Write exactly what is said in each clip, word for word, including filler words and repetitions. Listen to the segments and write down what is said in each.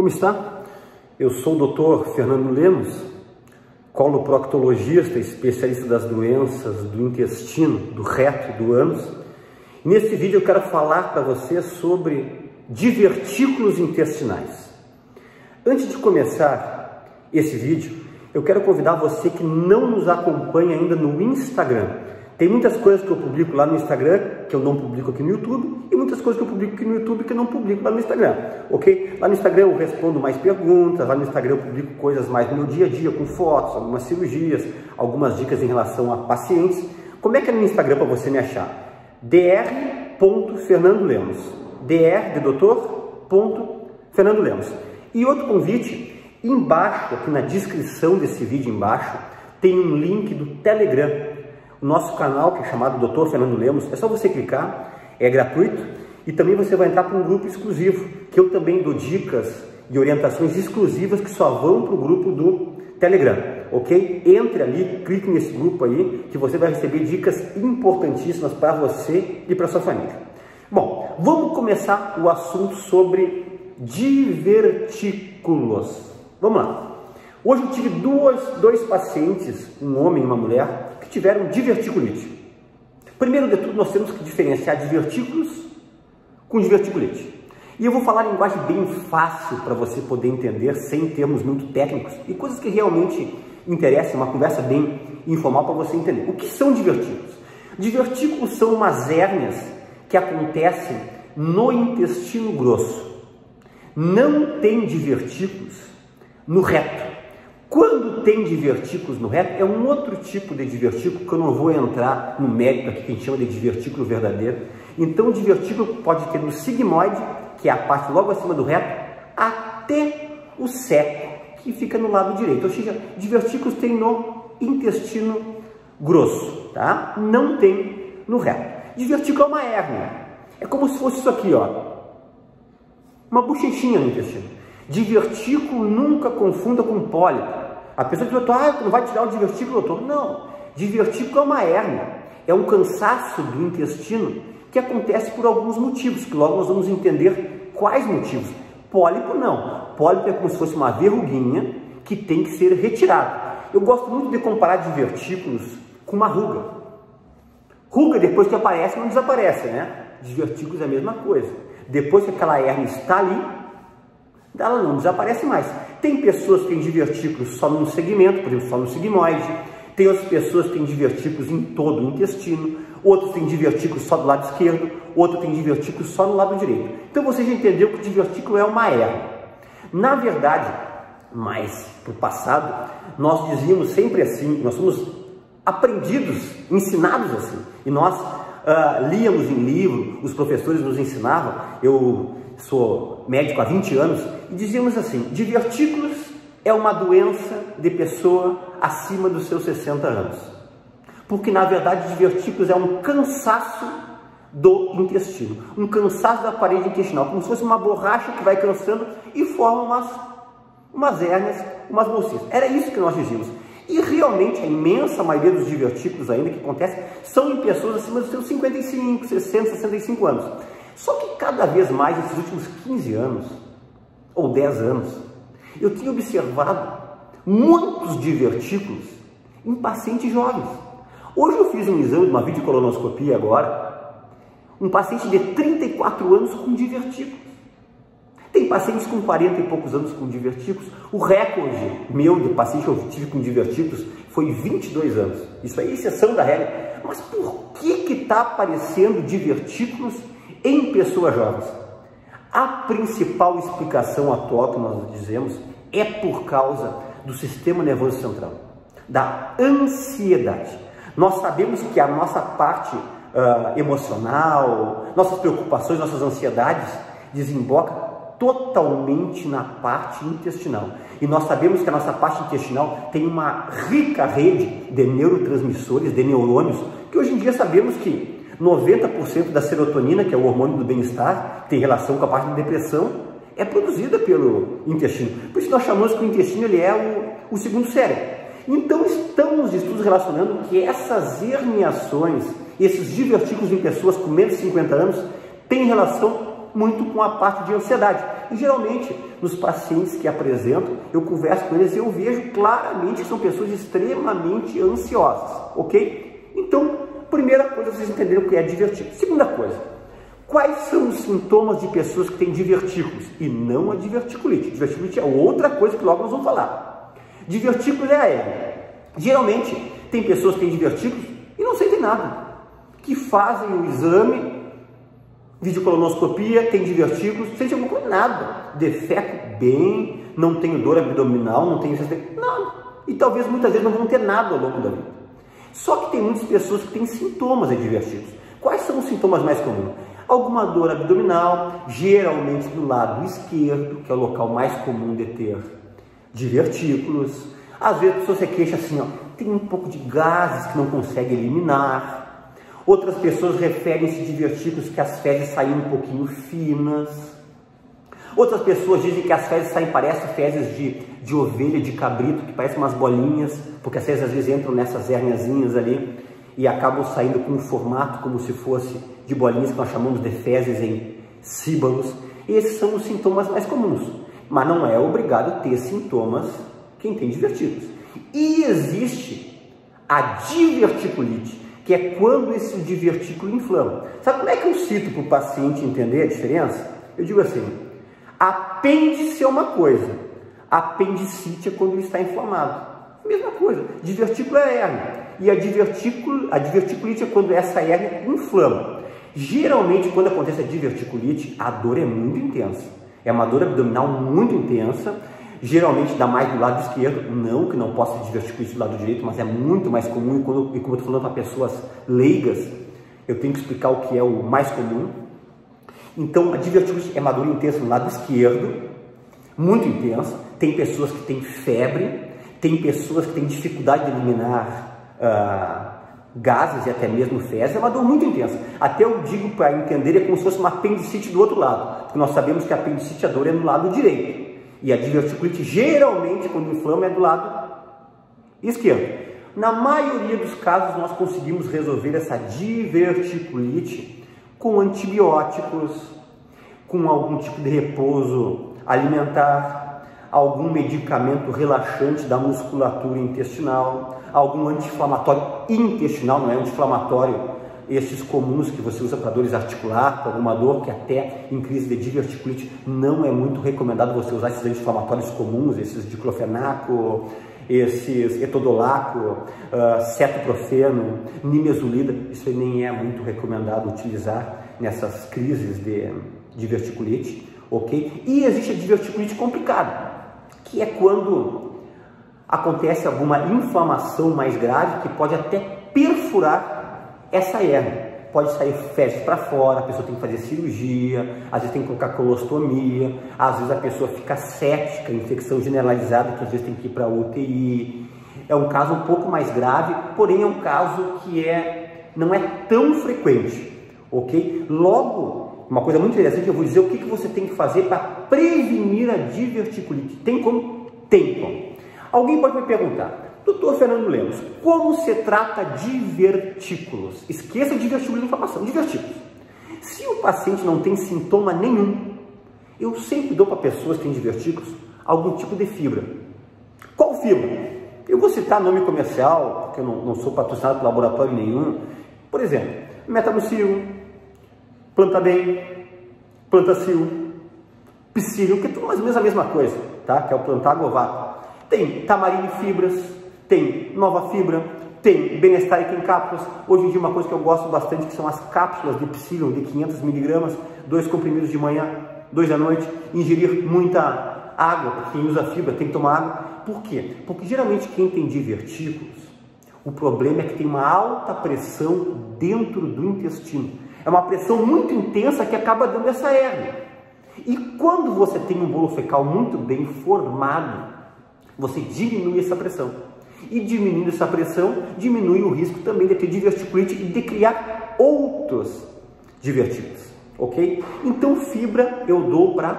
Como está? Eu sou o doutor Fernando Lemos, coloproctologista, especialista das doenças do intestino, do reto e do ânus. E nesse vídeo eu quero falar para você sobre divertículos intestinais. Antes de começar esse vídeo, eu quero convidar você que não nos acompanha ainda no Instagram. Tem muitas coisas que eu publico lá no Instagram que eu não publico aqui no YouTube e muitas coisas que eu publico aqui no YouTube que eu não publico lá no Instagram, ok? Lá no Instagram eu respondo mais perguntas, lá no Instagram eu publico coisas mais do meu dia a dia, com fotos, algumas cirurgias, algumas dicas em relação a pacientes. Como é que é no Instagram para você me achar? dr ponto fernando lemos, dr de doutor ponto fernando lemos. E outro convite, embaixo, aqui na descrição desse vídeo embaixo, tem um link do Telegram. O nosso canal, que é chamado doutor Fernando Lemos, é só você clicar, é gratuito, e também você vai entrar para um grupo exclusivo, que eu também dou dicas e orientações exclusivas que só vão para o grupo do Telegram, ok? Entre ali, clique nesse grupo aí, que você vai receber dicas importantíssimas para você e para sua família. Bom, vamos começar o assunto sobre divertículos. Vamos lá. Hoje eu tive dois, dois pacientes, um homem e uma mulher, que tiveram diverticulite. Primeiro de tudo, nós temos que diferenciar divertículos com diverticulite. E eu vou falar em linguagem bem fácil para você poder entender, sem termos muito técnicos, e coisas que realmente interessam, uma conversa bem informal para você entender. O que são divertículos? Divertículos são umas hérnias que acontecem no intestino grosso. Não tem divertículos no reto. Quando tem divertículos no reto, é um outro tipo de divertículo que eu não vou entrar no mérito aqui, que a gente chama de divertículo verdadeiro. Então, o divertículo pode ter no sigmoide, que é a parte logo acima do reto, até o seco, que fica no lado direito. Ou seja, divertículos tem no intestino grosso, tá? Não tem no reto. Divertículo é uma hérnia. É como se fosse isso aqui, ó. Uma bochechinha no intestino. Divertículo nunca confunda com pólipo. A pessoa diz, doutor, ah, não vai tirar o divertículo, doutor? Não. Divertículo é uma hérnia. É um cansaço do intestino que acontece por alguns motivos, que logo nós vamos entender quais motivos. Pólipo não. Pólipo é como se fosse uma verruguinha que tem que ser retirada. Eu gosto muito de comparar divertículos com uma ruga. Ruga, depois que aparece, não desaparece, né? Divertículos é a mesma coisa. Depois que aquela hérnia está ali, ela não desaparece mais. Tem pessoas que têm divertículos só num segmento, por exemplo, só no sigmoide. Tem outras pessoas que têm divertículos em todo o intestino. Outros têm divertículos só do lado esquerdo. Outro tem divertículos só no lado direito. Então você já entendeu que o divertículo é uma hérnia. Na verdade, mais para o passado, nós dizíamos sempre assim, nós somos aprendidos, ensinados assim. E nós uh, líamos em livro, os professores nos ensinavam. Eu sou médico há vinte anos, e dizíamos assim, divertículos é uma doença de pessoa acima dos seus sessenta anos. Porque, na verdade, divertículos é um cansaço do intestino, um cansaço da parede intestinal, como se fosse uma borracha que vai cansando e forma umas, umas hérnias, umas bolsinhas. Era isso que nós dizíamos. E realmente a imensa maioria dos divertículos ainda que acontece são em pessoas acima dos seus cinquenta e cinco, sessenta, sessenta e cinco anos. Só que cada vez mais, nesses últimos quinze anos, ou dez anos, eu tenho observado muitos divertículos em pacientes jovens. Hoje eu fiz um exame, uma videocolonoscopia agora, um paciente de trinta e quatro anos com divertículos. Tem pacientes com quarenta e poucos anos com divertículos. O recorde meu de paciente que eu tive com divertículos foi vinte e dois anos. Isso é exceção da regra. Mas por que que está aparecendo divertículos em pessoas jovens? A principal explicação atual que nós dizemos é por causa do sistema nervoso central, da ansiedade. Nós sabemos que a nossa parte uh, emocional, nossas preocupações, nossas ansiedades desemboca totalmente na parte intestinal. E nós sabemos que a nossa parte intestinal tem uma rica rede de neurotransmissores, de neurônios, que hoje em dia sabemos que noventa por cento da serotonina, que é o hormônio do bem-estar, que tem relação com a parte da depressão, é produzida pelo intestino. Por isso nós chamamos que o intestino ele é o, o segundo cérebro. Então estão os estudos relacionando que essas herniações, esses divertículos em pessoas com menos de cinquenta anos, têm relação muito com a parte de ansiedade. E geralmente, nos pacientes que apresentam, eu converso com eles e eu vejo claramente que são pessoas extremamente ansiosas, ok? Então, primeira coisa, vocês entenderam o que é divertículo. Segunda coisa, quais são os sintomas de pessoas que têm divertículos? E não a diverticulite. Diverticulite é outra coisa que logo nós vamos falar. Divertículo é a hérnia. Geralmente, tem pessoas que têm divertículos e não sentem nada, que fazem o exame, videocolonoscopia, tem divertículos, sente alguma coisa? Nada. Defeco bem, não tenho dor abdominal, não tenho nada. E talvez muitas vezes não vão ter nada ao longo da vida. Só que tem muitas pessoas que têm sintomas de divertículos. Quais são os sintomas mais comuns? Alguma dor abdominal, geralmente do lado esquerdo, que é o local mais comum de ter divertículos. Às vezes a pessoa se queixa assim, ó, tem um pouco de gases que não consegue eliminar. Outras pessoas referem-se a divertículos que as fezes saem um pouquinho finas. Outras pessoas dizem que as fezes saem, parecem fezes de, de ovelha, de cabrito, que parecem umas bolinhas, porque as fezes às vezes entram nessas hérniazinhas ali e acabam saindo com um formato como se fosse de bolinhas, que nós chamamos de fezes em síbalos. Esses são os sintomas mais comuns, mas não é obrigado ter sintomas quem tem divertículos. E existe a diverticulite, que é quando esse divertículo inflama. Sabe como é que eu cito para o paciente entender a diferença? Eu digo assim, apêndice é uma coisa, apendicite é quando ele está inflamado. Mesma coisa, divertículo é hérnia, e a, divertículo, a diverticulite é quando essa hérnia inflama. Geralmente, quando acontece a diverticulite, a dor é muito intensa. É uma dor abdominal muito intensa, geralmente dá mais do lado esquerdo, não que não possa ter diverticulite do lado direito, mas é muito mais comum, e, quando, e como eu estou falando para pessoas leigas, eu tenho que explicar o que é o mais comum. Então, a diverticulite é uma dor intensa no lado esquerdo, muito intensa. Tem pessoas que têm febre, tem pessoas que têm dificuldade de eliminar ah, gases e até mesmo fezes. É uma dor muito intensa. Até eu digo para entender, é como se fosse uma apendicite do outro lado, porque nós sabemos que a apendicite, a dor é no lado direito. E a diverticulite, geralmente, quando inflama, é do lado esquerdo. Na maioria dos casos, nós conseguimos resolver essa diverticulite com antibióticos, com algum tipo de repouso alimentar, algum medicamento relaxante da musculatura intestinal, algum anti-inflamatório intestinal, não é anti-inflamatório esses comuns que você usa para dores articulares, para alguma dor que até em crise de diverticulite não é muito recomendado você usar esses anti-inflamatórios comuns, esses diclofenaco, esses etodolaco, uh, cetoprofeno, nimesulida. Isso aí nem é muito recomendado utilizar nessas crises de diverticulite, ok? E existe a diverticulite complicada, que é quando acontece alguma inflamação mais grave que pode até perfurar essa hérnia. Pode sair fezes para fora, a pessoa tem que fazer cirurgia, às vezes tem que colocar colostomia, às vezes a pessoa fica séptica, infecção generalizada, que às vezes tem que ir para U T I. É um caso um pouco mais grave, porém é um caso que é, não é tão frequente, ok? Logo, uma coisa muito interessante, eu vou dizer o que, que você tem que fazer para prevenir a diverticulite. Tem como? Tem como. Alguém pode me perguntar, doutor Fernando Lemos, como se trata divertículos? Esqueça divertículos de inflamação, divertículos. Se o paciente não tem sintoma nenhum, eu sempre dou para pessoas que têm divertículos algum tipo de fibra. Qual fibra? Eu vou citar nome comercial, porque eu não, não sou patrocinado por laboratório nenhum. Por exemplo, Metamucil, Plantabem, Plantacil, Psyllium, que é tudo mais ou menos a mesma coisa, tá? Que é o Plantago ovato. Tem Tamarine Fibras, tem Nova Fibra, tem Benestaric em cápsulas. Hoje em dia uma coisa que eu gosto bastante, que são as cápsulas de Psyllium de quinhentos miligramas, dois comprimidos de manhã, dois à noite. Ingerir muita água, porque quem usa fibra tem que tomar água. Por quê? Porque geralmente quem tem divertículos, o problema é que tem uma alta pressão dentro do intestino. É uma pressão muito intensa que acaba dando essa hérnia. E quando você tem um bolo fecal muito bem formado, você diminui essa pressão. E diminuindo essa pressão, diminui o risco também de ter diverticulite e de criar outros divertículos, ok? Então, fibra eu dou para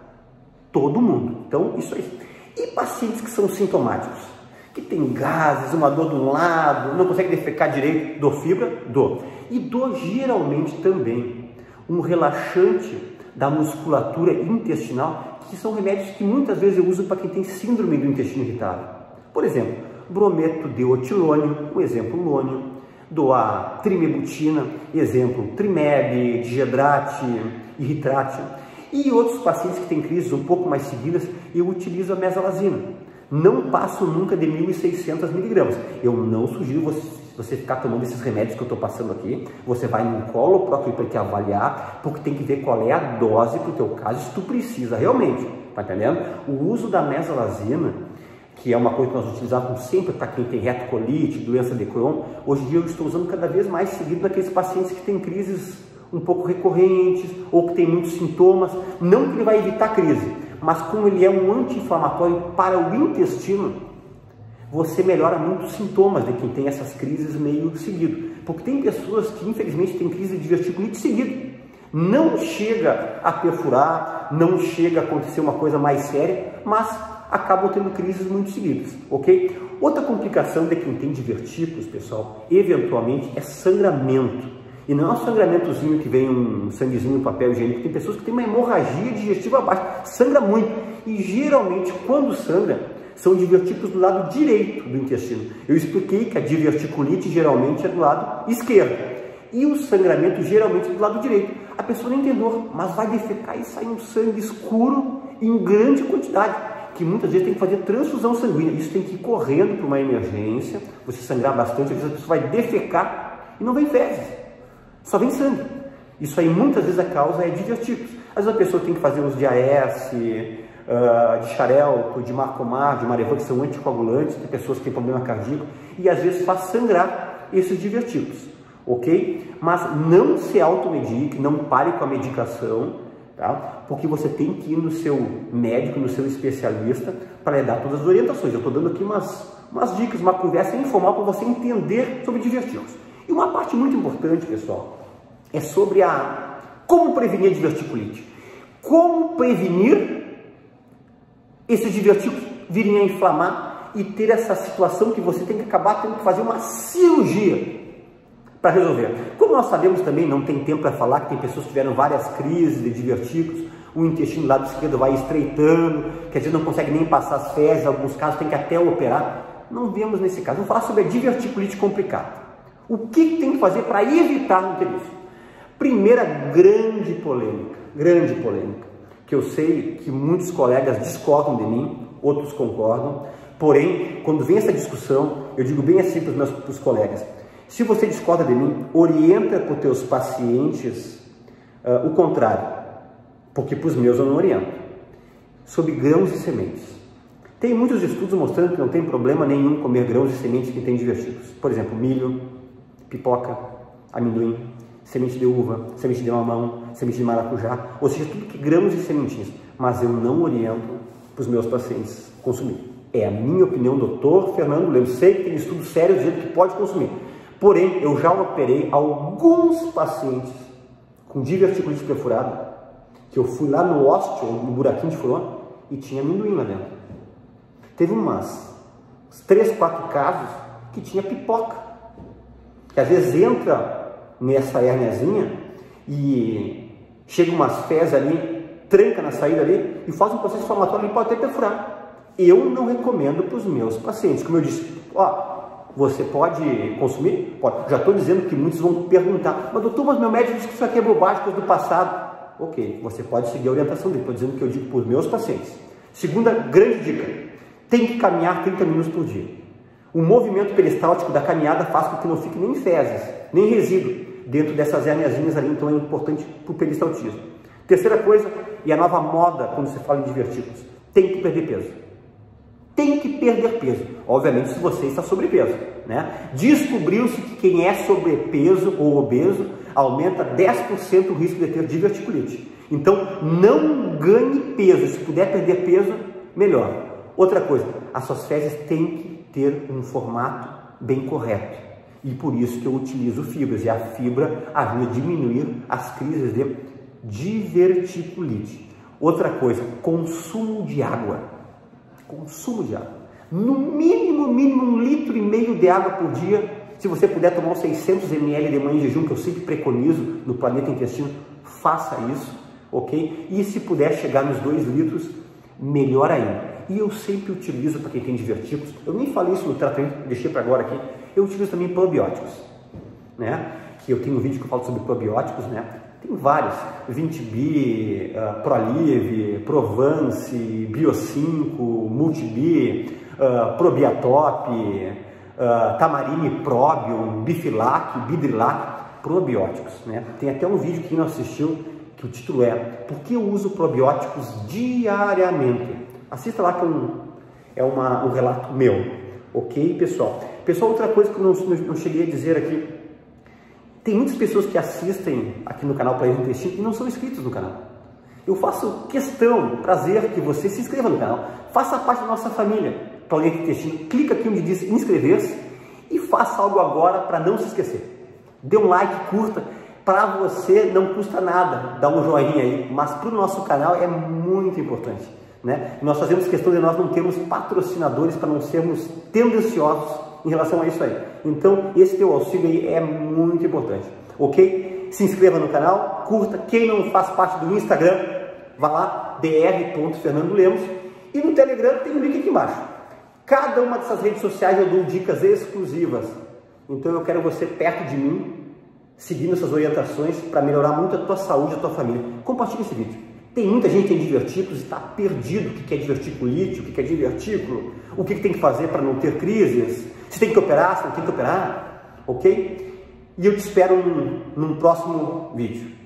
todo mundo. Então, isso aí. E pacientes que são sintomáticos, que tem gases, uma dor de um lado, não consegue defecar direito, dou fibra? Dou. E dou geralmente também um relaxante da musculatura intestinal, que são remédios que muitas vezes eu uso para quem tem síndrome do intestino irritável. Por exemplo, brometo deotilônio, um exemplo lônio, dou a trimebutina, exemplo trimeb, digedrate, irritrate. E outros pacientes que têm crises um pouco mais seguidas, eu utilizo a mesalazina. Não passo nunca de mil e seiscentos miligramas. Eu não sugiro você, você ficar tomando esses remédios que eu estou passando aqui. Você vai num coloproctor para te avaliar, porque tem que ver qual é a dose para o teu caso, se tu precisa realmente. Tá entendendo? O uso da mesalazina, que é uma coisa que nós utilizávamos sempre para quem tem retocolite, doença de Crohn, hoje em dia eu estou usando cada vez mais seguido naqueles pacientes que têm crises um pouco recorrentes ou que têm muitos sintomas. Não que ele vai evitar a crise, mas como ele é um anti-inflamatório para o intestino, você melhora muito os sintomas de quem tem essas crises meio seguido. Porque tem pessoas que infelizmente têm crise de diverticulite seguido. Não chega a perfurar, não chega a acontecer uma coisa mais séria, mas acabam tendo crises muito seguidas, ok? Outra complicação de quem tem divertículos, pessoal, eventualmente é sangramento. E não é um sangramentozinho que vem um sanguezinho no papel higiênico. Tem pessoas que têm uma hemorragia digestiva baixa, sangra muito. E geralmente, quando sangra, são divertículos do lado direito do intestino. Eu expliquei que a diverticulite geralmente é do lado esquerdo. E o sangramento geralmente é do lado direito. A pessoa nem tem dor, mas vai defecar e sai um sangue escuro em grande quantidade, que muitas vezes tem que fazer transfusão sanguínea. Isso tem que ir correndo para uma emergência, você sangrar bastante, às vezes a pessoa vai defecar e não vem fezes, só vem sangue. Isso aí muitas vezes a causa é divertículos. Às vezes a pessoa tem que fazer os de A S, uh, de Xarelto, de Marcomar, de Marevan, que são anticoagulantes, tem pessoas que têm problema cardíaco, e às vezes faz sangrar esses divertículos, ok? Mas não se automedique, não pare com a medicação, tá? Porque você tem que ir no seu médico, no seu especialista, para lhe dar todas as orientações. Eu estou dando aqui umas, umas dicas, uma conversa informal para você entender sobre divertículos. E uma parte muito importante, pessoal, é sobre a como prevenir a diverticulite. Como prevenir esses divertículos virem a inflamar e ter essa situação que você tem que acabar tendo que fazer uma cirurgia para resolver. Como nós sabemos também, não tem tempo para falar, que tem pessoas que tiveram várias crises de divertículos, o intestino do lado esquerdo vai estreitando, que às vezes não consegue nem passar as fezes, em alguns casos tem que até operar. Não vemos nesse caso. Vamos falar sobre a diverticulite complicada. O que tem que fazer para evitar não ter isso? Primeira grande polêmica, grande polêmica, que eu sei que muitos colegas discordam de mim, outros concordam, porém, quando vem essa discussão, eu digo bem assim para os meus pros colegas: se você discorda de mim, orienta para os teus pacientes uh, o contrário, porque para os meus eu não oriento, sobre grãos e sementes. Tem muitos estudos mostrando que não tem problema nenhum comer grãos e sementes que têm divertículos. Por exemplo, milho, pipoca, amendoim, semente de uva, semente de mamão, semente de maracujá, ou seja, tudo que grãos e sementinhas. Mas eu não oriento para os meus pacientes consumir. É a minha opinião, doutor Fernando Lemos. Sei que tem estudos sérios dizendo que pode consumir. Porém, eu já operei alguns pacientes com diverticulite perfurada, que eu fui lá no ósteo, no buraquinho de furão, e tinha amendoim lá dentro. Teve umas três, quatro casos que tinha pipoca, que às vezes entra nessa hérniazinha e chega umas fezes ali, tranca na saída ali e faz um processo inflamatório e pode até perfurar. Eu não recomendo para os meus pacientes. Como eu disse, ó, você pode consumir? Pode. Já estou dizendo que muitos vão perguntar, mas doutor, mas meu médico disse que isso aqui é bobagem, coisa do passado. Ok, você pode seguir a orientação dele. Estou dizendo que eu digo para os meus pacientes. Segunda grande dica, tem que caminhar trinta minutos por dia. O movimento peristáltico da caminhada faz com que não fique nem fezes, nem resíduo dentro dessas herniazinhas ali, então é importante para o peristaltismo. Terceira coisa, e a nova moda quando se fala em divertículos, tem que perder peso. Tem que perder peso, obviamente se você está sobrepeso, né? Descobriu-se que quem é sobrepeso ou obeso aumenta dez por cento o risco de ter diverticulite. Então não ganhe peso, se puder perder peso, melhor. Outra coisa, as suas fezes têm que ter um formato bem correto. E por isso que eu utilizo fibras. E a fibra ajuda a diminuir as crises de diverticulite. Outra coisa, consumo de água. Consumo de água. No mínimo, mínimo um litro e meio de água por dia. Se você puder tomar uns seiscentos mililitros de manhã em jejum, que eu sempre preconizo no Planeta Intestino, faça isso. ok? E se puder chegar nos dois litros, melhor ainda. E eu sempre utilizo, para quem tem divertículos, eu nem falei isso no tratamento, deixei para agora aqui, eu utilizo também probióticos, né? Que eu tenho um vídeo que eu falo sobre probióticos, né? Tem vários, vinte B, uh, ProLive, Provance, Bio cinco, Multibi, uh, Probiatop, uh, Tamarine Probium, Bifilac, Bidrilac, probióticos, né? Tem até um vídeo que não assistiu, que o título é Por que eu uso probióticos diariamente? Assista lá, que é, um, é uma, um relato meu, ok, pessoal? Pessoal, outra coisa que eu não, não cheguei a dizer aqui, tem muitas pessoas que assistem aqui no canal Planeta do Intestino e não são inscritos no canal. Eu faço questão, prazer, que você se inscreva no canal, faça parte da nossa família Planeta do Intestino, clica aqui onde diz inscrever-se e faça algo agora para não se esquecer. Dê um like, curta, para você não custa nada, dá um joinha aí, mas para o nosso canal é muito importante, né? Nós fazemos questão de nós não termos patrocinadores para não sermos tendenciosos em relação a isso aí. Então, esse teu auxílio aí é muito importante, ok? Se inscreva no canal, curta. Quem não faz parte do Instagram, vá lá, dr ponto fernando lemos. E no Telegram tem um link aqui embaixo. Cada uma dessas redes sociais eu dou dicas exclusivas. Então, eu quero você perto de mim, seguindo essas orientações para melhorar muito a tua saúde e a tua família. Compartilhe esse vídeo. Tem muita gente que tem divertículos e está perdido. O que é diverticulite, o que é divertículo, o que tem que fazer para não ter crises, se tem que operar, se não tem que operar, ok? E eu te espero num, num próximo vídeo.